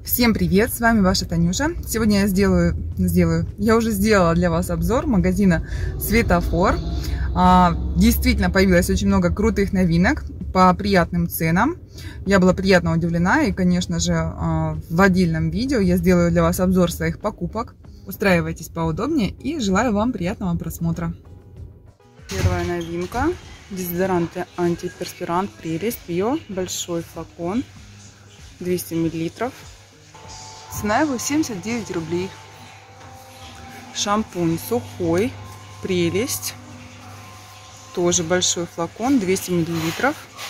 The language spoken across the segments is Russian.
Всем привет, с вами ваша Танюша. Сегодня я уже сделала для вас обзор магазина Светофор. Действительно появилось очень много крутых новинок по приятным ценам. Я была приятно удивлена, и, конечно же, в отдельном видео я сделаю для вас обзор своих покупок. Устраивайтесь поудобнее и желаю вам приятного просмотра. Первая новинка. Дезодорант антиперспирант Прелесть Био. Большой флакон. 200 мл. Цена его 79 рублей. Шампунь сухой Прелесть. Тоже большой флакон. 200 мл.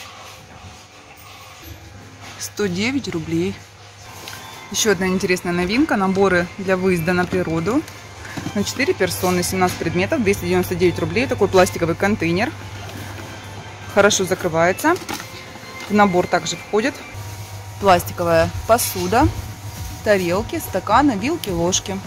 109 рублей. Еще одна интересная новинка. Наборы для выезда на природу. На 4 персоны, 17 предметов, 299 рублей. Такой пластиковый контейнер. Хорошо закрывается. В набор также входит пластиковая посуда, тарелки, стаканы, вилки, ложки.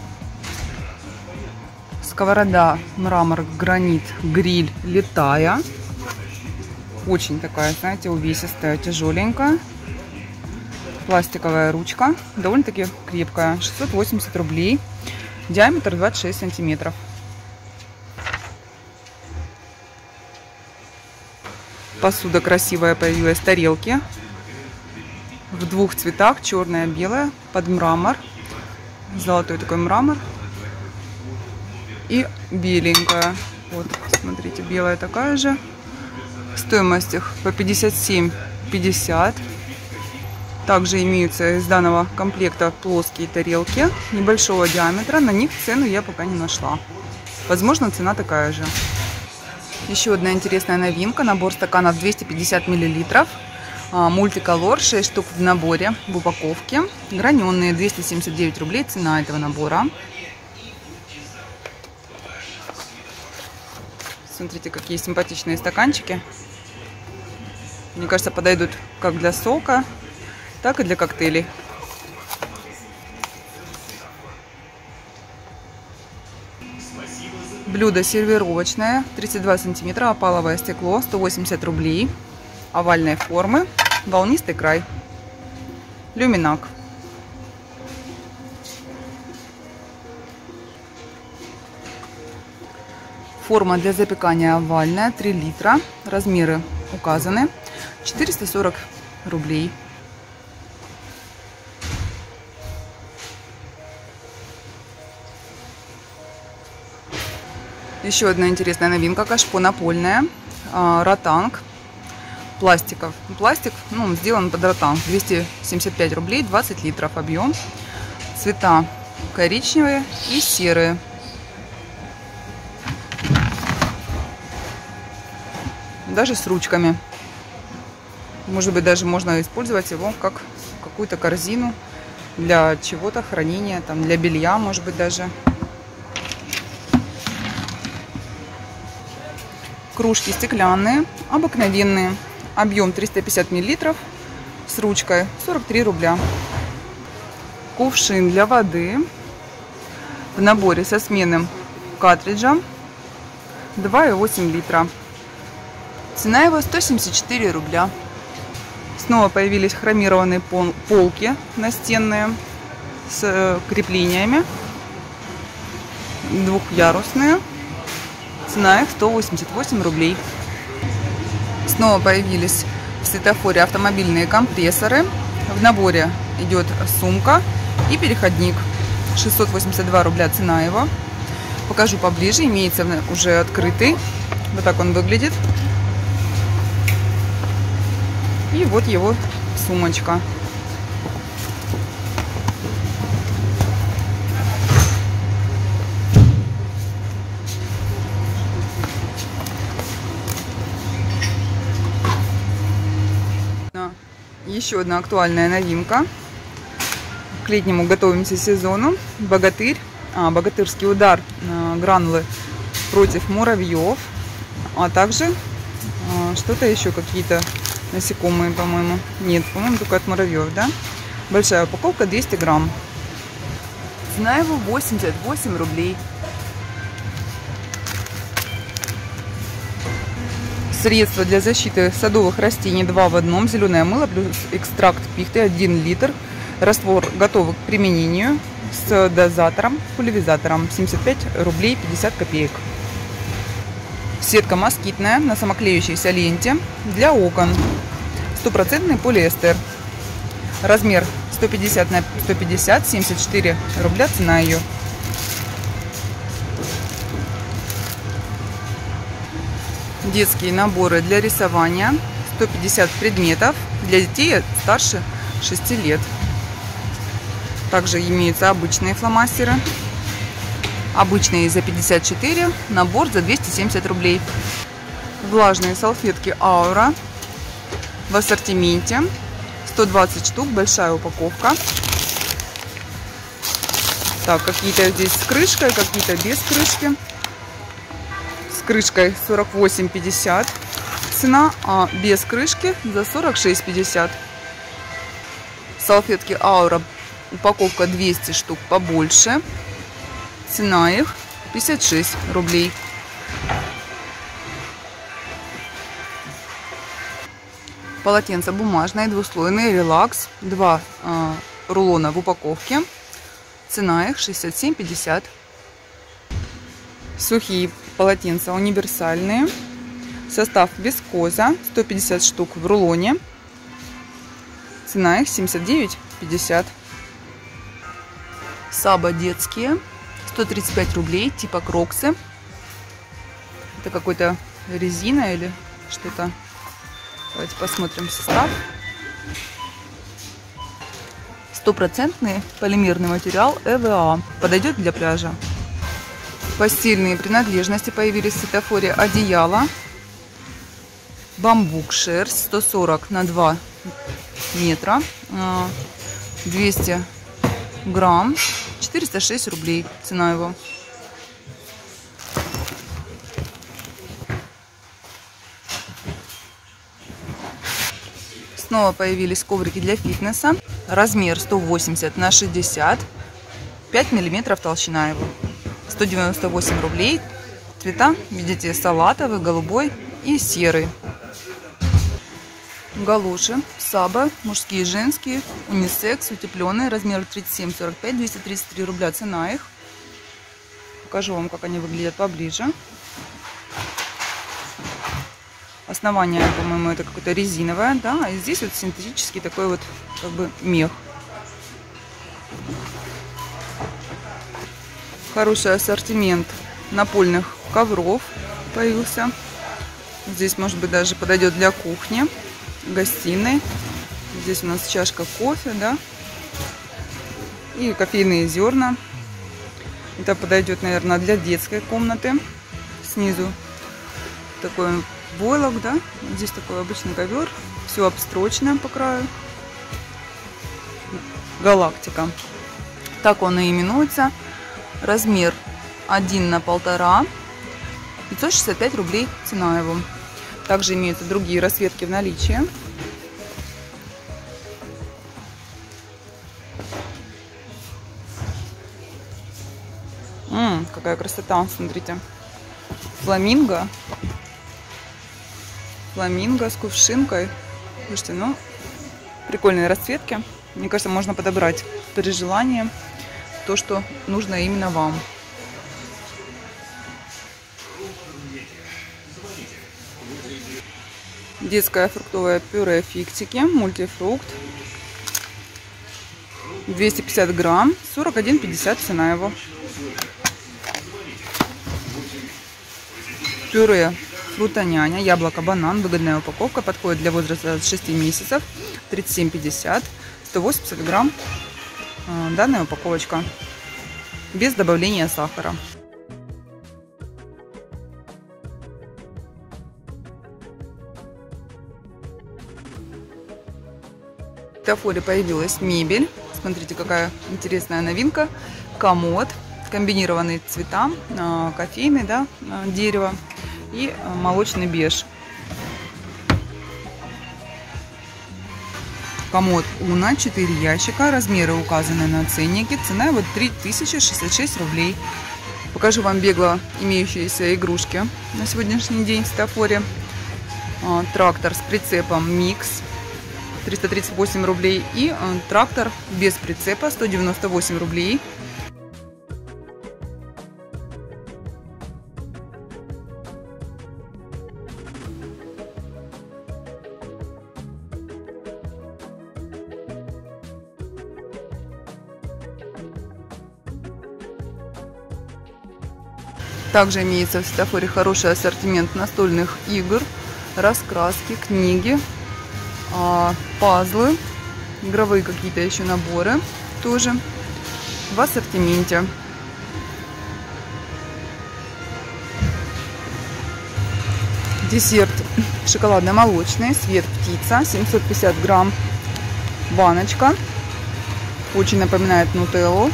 Сковорода, мрамор, гранит, гриль, летая. Очень такая, знаете, увесистая, тяжеленькая. Пластиковая ручка, довольно-таки крепкая, 680 рублей. Диаметр 26 сантиметров. Посуда красивая появилась, тарелки. В двух цветах, черная и белая, под мрамор. Золотой такой мрамор. И беленькая. Вот, смотрите, белая такая же. Стоимость их по 57,50. Также имеются из данного комплекта плоские тарелки небольшого диаметра. На них цену я пока не нашла. Возможно, цена такая же. Еще одна интересная новинка. Набор стаканов 250 мл. Мультиколор, 6 штук в наборе, в упаковке. Граненые, 279 рублей цена этого набора. Смотрите, какие симпатичные стаканчики. Мне кажется, подойдут как для сока, так и для коктейлей. Блюдо сервировочное, 32 сантиметра, опаловое стекло, 180 рублей. Овальной формы, волнистый край. Люминак. Форма для запекания овальная, 3 литра. Размеры указаны. 440 рублей. Еще одна интересная новинка. Кашпо напольная. Ротанг. Пластик, сделан под ротанг. 275 рублей, 20 литров объем. Цвета коричневые и серые. Даже с ручками. Может быть, даже можно использовать его как какую-то корзину для чего-то, хранения, там, для белья, может быть, даже. Кружки стеклянные, обыкновенные. Объем 350 мл с ручкой, 43 рубля. Кувшин для воды в наборе со сменным картриджем, 2,8 литра. Цена его 174 рубля. Снова появились хромированные полки настенные с креплениями, двухъярусные. Цена их 188 рублей. Снова появились в Светофоре автомобильные компрессоры. В наборе идет сумка и переходник. 682 рубля цена его. Покажу поближе. Имеется уже открытый. Вот так он выглядит. И вот его сумочка. Еще одна актуальная новинка. К летнему готовимся сезону. Богатырский удар, гранулы против муравьев. А также что-то еще, какие-то насекомые, по-моему. Нет, по-моему, только от муравьев, да? Большая упаковка, 200 грамм. Цена его 88 рублей. Средство для защиты садовых растений 2 в 1. Зеленое мыло плюс экстракт пихты 1 литр. Раствор готовый к применению с дозатором, пульверизатором. 75 рублей 50 копеек. Сетка москитная на самоклеющейся ленте для окон. Стопроцентный полиэстер. Размер 150 на 150, 74 рубля цена ее. Детские наборы для рисования. 150 предметов для детей старше 6 лет. Также имеются обычные фломастеры. Обычные за 54, набор за 270 рублей. Влажные салфетки Аура в ассортименте. 120 штук, большая упаковка. Так, какие-то здесь с крышкой, какие-то без крышки. С крышкой 48,50 цена, а без крышки за 46,50. Салфетки Аура, упаковка 200 штук, побольше. Цена их 56 рублей. Полотенца бумажные, двуслойные, релакс. 2 рулона в упаковке. Цена их 67,50. Сухие полотенца универсальные. Состав вискоза. 150 штук в рулоне. Цена их 79,50. Саба детские. 135 рублей, типа кроксы. Это какой-то резина или что-то. Давайте посмотрим состав. Стопроцентный полимерный материал ЭВА. Подойдет для пляжа. Постельные принадлежности появились в Светофоре. Одеяло. Бамбук шерсть. 140 на 2 метра. 200 грамм. 406 рублей цена его. Снова появились коврики для фитнеса. Размер 180 на 60. 5 миллиметров толщина его. 198 рублей. Цвета, видите, салатовый, голубой и серый. Галоши Саба, мужские и женские, унисекс, утепленные, размер 37-45, 233 рубля цена их. Покажу вам, как они выглядят поближе. Основание, по-моему, это какое-то резиновое, да, а здесь вот синтетический такой вот, как бы, мех. Хороший ассортимент напольных ковров появился. Здесь, может быть, даже подойдет для кухни, гостиной. Здесь у нас чашка кофе, да, и кофейные зерна. Это подойдет, наверное, для детской комнаты. Снизу такой войлок, да, здесь такой обычный ковер, все обстрочено по краю. Галактика. Так он и именуется. Размер 1 на 1,5. 565 рублей цена его. Также имеются другие расцветки в наличии. Какая красота, смотрите. Фламинго. Фламинго с кувшинкой. Слушайте, ну, прикольные расцветки. Мне кажется, можно подобрать при желании то, что нужно именно вам. Детское фруктовое пюре фиктики, мультифрукт. 250 грамм, 41,50 цена его. Пюре фрутоняня, яблоко, банан, выгодная упаковка, подходит для возраста от 6 месяцев, 37,50, 180 грамм. Данная упаковочка без добавления сахара. В Светофоре появилась мебель. Смотрите, какая интересная новинка. Комод, комбинированные цвета, кофейный, да, дерево и молочный беж. Комод Уна, 4 ящика, размеры указаны на ценнике, цена вот 3066 рублей. Покажу вам бегло имеющиеся игрушки на сегодняшний день в Светофоре. Трактор с прицепом Микс. 338 рублей. И трактор без прицепа 198 рублей. Также имеется в светофоре хороший ассортимент настольных игр, раскраски, книги, пазлы, игровые какие-то еще наборы тоже в ассортименте. Десерт шоколадно-молочный, Свет птица, 750 грамм, баночка, очень напоминает нутеллу.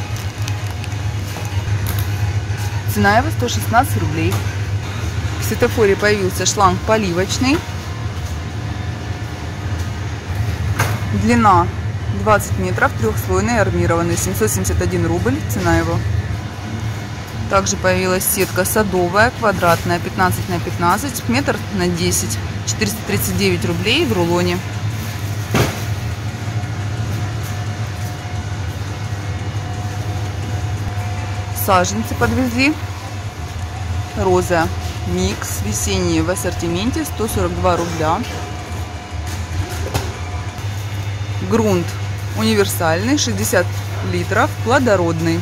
Цена его 116 рублей. В светофоре появился шланг поливочный. Длина 20 метров, трехслойный, армированный, 771 рубль, цена его. Также появилась сетка садовая, квадратная, 15 на 15, метр на 10, 439 рублей в рулоне. Саженцы подвезли. Роза микс весенний в ассортименте, 142 рубля. Грунт универсальный, 60 литров, плодородный.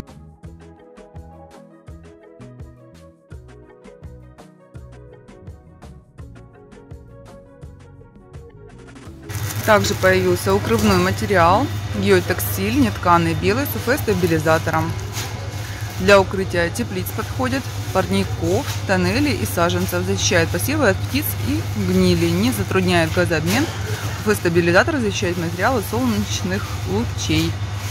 Также появился укрывной материал, геотекстиль, нетканый, белый, с стабилизатором. Для укрытия теплиц подходит, парников, тоннелей и саженцев, защищает посевы от птиц и гнили, не затрудняет газообмен. УФ-стабилизатор защищает материал от солнечных лучей.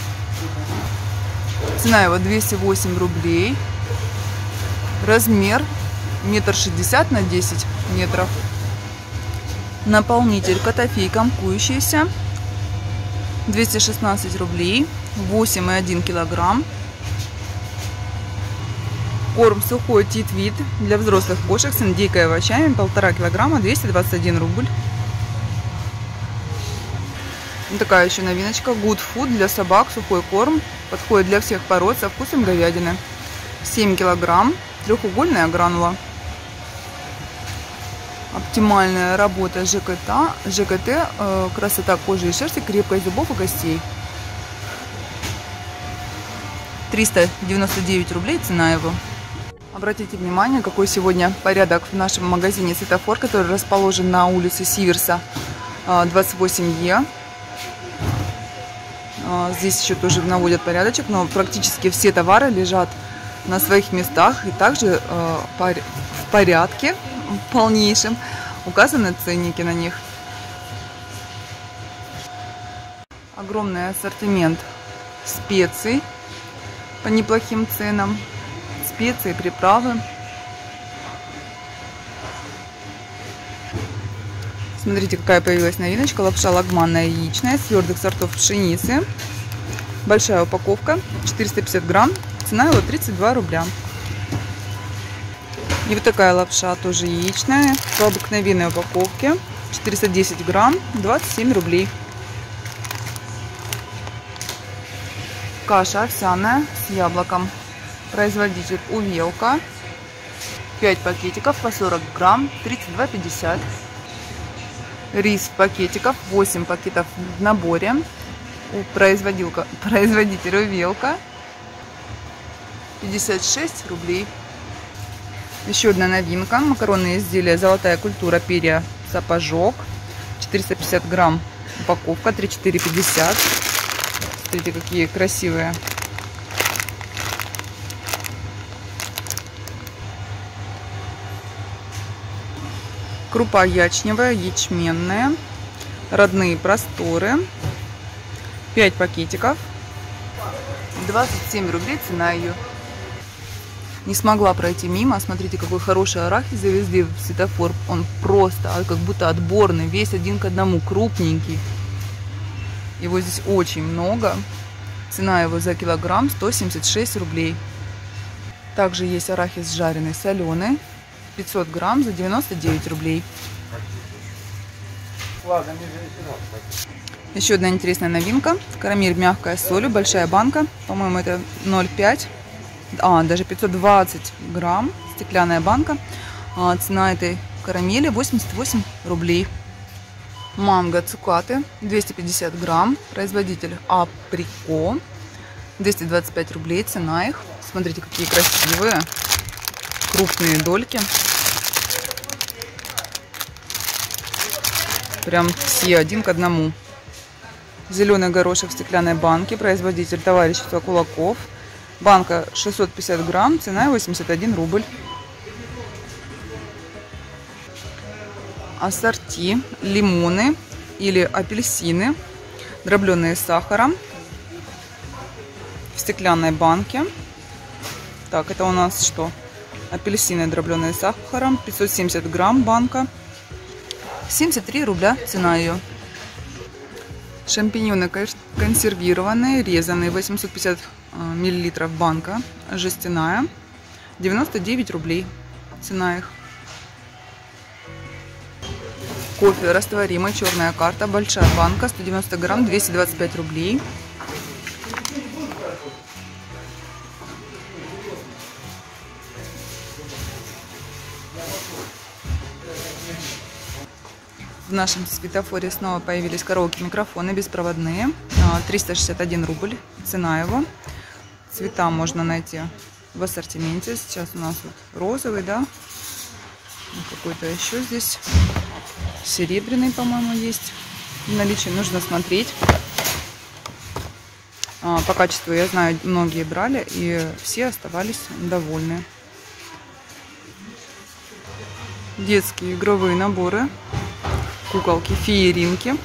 Цена его 208 рублей. Размер 1,60 на 10 метров. Наполнитель котофей комкующийся, 216 рублей, 8,1 килограмм. Корм сухой Тит-Вит для взрослых кошек с индейкой и овощами, 1,5 килограмма, 221 рубль. Вот такая еще новиночка. Good Food для собак, сухой корм, подходит для всех пород со вкусом говядины. 7 килограмм, треугольная гранула. Оптимальная работа ЖКТ, красота кожи и шерсти, крепкость зубов и костей. 399 рублей цена его. Обратите внимание, какой сегодня порядок в нашем магазине Светофор, который расположен на улице Сиверса, 28Е. Здесь еще тоже наводят порядочек, но практически все товары лежат на своих местах и также в порядке полнейшем. Указаны ценники на них. Огромный ассортимент специй по неплохим ценам. Специи, приправы. Смотрите, какая появилась новиночка. Лапша лагманная яичная с твердых сортов пшеницы. Большая упаковка, 450 грамм. Цена его 32 рубля. И вот такая лапша, тоже яичная, в обыкновенной упаковке, 410 грамм, 27 рублей. Каша овсяная с яблоком. Производитель Увелка. 5 пакетиков по 40 грамм, 32,50. Рис пакетиков, 8 пакетов в наборе. Производитель Увелка. 56 рублей. Еще одна новинка. Макаронные изделия «Золотая культура», перья, сапожок. 450 грамм упаковка, 34,50. Смотрите, какие красивые. Крупа ячневая, ячменная. Родные просторы. 5 пакетиков. 27 рублей цена ее. Не смогла пройти мимо. Смотрите, какой хороший арахис завезли в Светофор. Он просто, как будто отборный, весь один к одному, крупненький. Его здесь очень много. Цена его за килограмм 176 рублей. Также есть арахис жареный, соленый. 500 грамм за 99 рублей. Еще одна интересная новинка. Карамель мягкая с солью, большая банка. По-моему, это 0,5, даже 520 грамм. Стеклянная банка. Цена этой карамели 88 рублей. Манго цукаты 250 грамм. Производитель Априко. 225 рублей. Цена их. Смотрите, какие красивые. Крупные дольки. Прям все один к одному. Зеленый горошек в стеклянной банке. Производитель товарищество Кулаков. Банка 650 грамм. Цена 81 рубль. Ассорти. Лимоны или апельсины, дробленные с сахаром. В стеклянной банке. Так, это у нас что? Апельсины, дробленые с сахаром. 570 грамм банка. 73 рубля цена ее. Шампиньоны консервированные, резанные, 850 миллилитров банка, жестяная, 99 рублей цена их. Кофе растворимый, черная карта, большая банка, 190 грамм, 225 рублей. В нашем светофоре снова появились караоке-микрофоны беспроводные. 361 рубль цена его. Цвета можно найти в ассортименте. Сейчас у нас вот розовый, да. Какой-то еще здесь серебряный, по-моему, есть в наличии. Нужно смотреть. По качеству, я знаю, многие брали и все оставались довольны. Детские игровые наборы. Куколки, фееринки.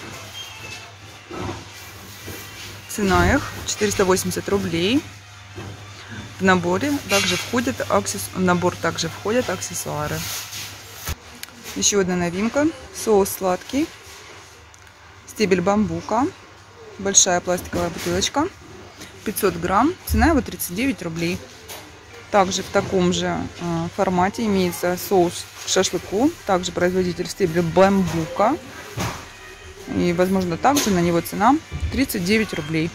Цена их 480 рублей. В наборе также входят аксессуары. Еще одна новинка. Соус сладкий. Стебель бамбука. Большая пластиковая бутылочка. 500 грамм. Цена его 39 рублей. Также в таком же формате имеется соус к шашлыку. Также производитель стебля бамбука. И, возможно, также на него цена 39 рублей.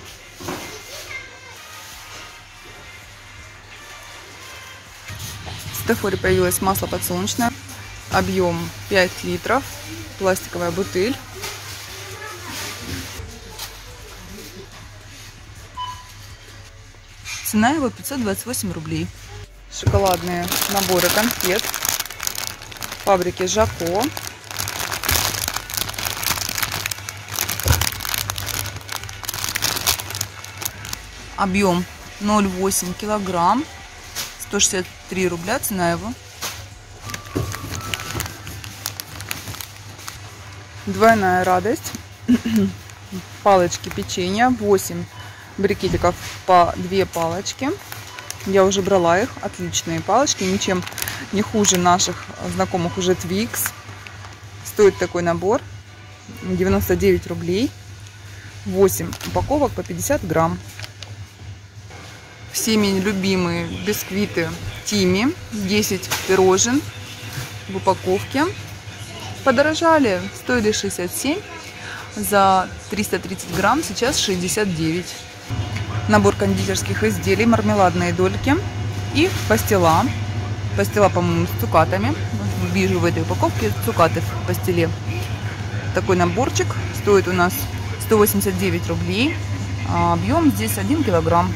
В светофоре появилось масло подсолнечное. Объем 5 литров. Пластиковая бутыль. Цена его 528 рублей. Шоколадные наборы конфет фабрики Жако. Объем 0,8 килограмм. 163 рубля цена его. Двойная радость. Палочки печенья. 8 брикетиков по 2 палочки. Я уже брала их. Отличные палочки. Ничем не хуже наших знакомых уже Twix. Стоит такой набор 99 рублей. 8 упаковок по 50 грамм. Всеми любимые бисквиты Тимми. 10 пирожен в упаковке. Подорожали. Стоили 67. За 330 грамм сейчас 69. Набор кондитерских изделий, мармеладные дольки и пастила. Пастила, по-моему, с цукатами. Вижу в этой упаковке цукаты в пастиле. Такой наборчик стоит у нас 189 рублей. Объем здесь 1 килограмм.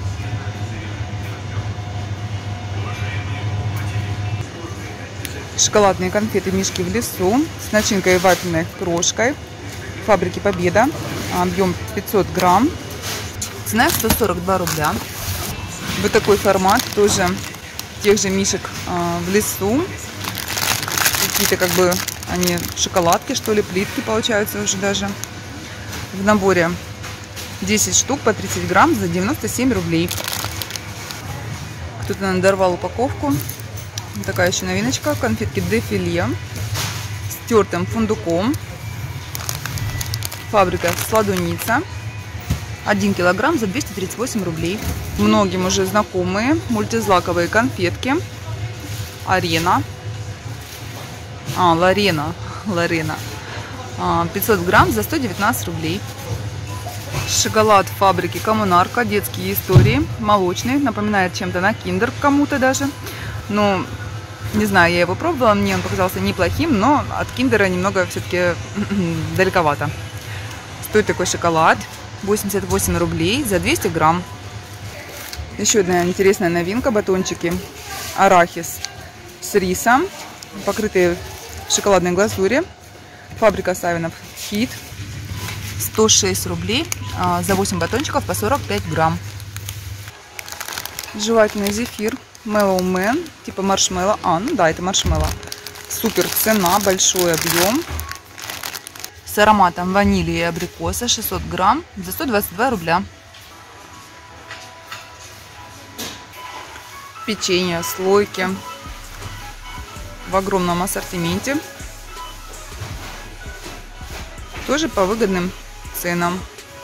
Шоколадные конфеты «Мишки в лесу» с начинкой и вафельной крошкой. Фабрики Победа. Объем 500 грамм. Цена 142 рубля. Вот такой формат тоже тех же мишек в лесу. Какие-то как бы они шоколадки, что ли, плитки получаются уже даже. В наборе 10 штук по 30 грамм за 97 рублей. Кто-то надорвал упаковку. Такая еще новиночка. Конфетки дефиле с тертым фундуком. Фабрика Сладуница. 1 килограмм за 238 рублей. Многим уже знакомые мультизлаковые конфетки. Арена. Лорена. 500 грамм за 119 рублей. Шоколад фабрики Коммунарка, детские истории, молочный, напоминает чем-то на Киндер кому-то даже. Но, не знаю, я его пробовала, мне он показался неплохим, но от Киндера немного все-таки далековато. Стоит такой шоколад 88 рублей за 200 грамм. Еще одна интересная новинка, батончики арахис с рисом, покрытые в шоколадной глазури. Фабрика Савинов Хит. 106 рублей за 8 батончиков по 45 грамм. Жевательный зефир Mellow Man, типа маршмелло. Ну да, это маршмелло. Супер цена, большой объем. С ароматом ванили и абрикоса, 600 грамм за 122 рубля. Печенье, слойки в огромном ассортименте. Тоже по выгодным ценам.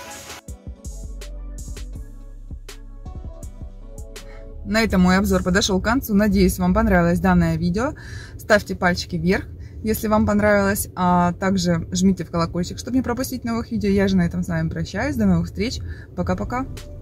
На этом мой обзор подошел к концу. Надеюсь, вам понравилось данное видео. Ставьте пальчики вверх, если вам понравилось. А также жмите в колокольчик, чтобы не пропустить новых видео. Я же на этом с вами прощаюсь. До новых встреч. Пока-пока.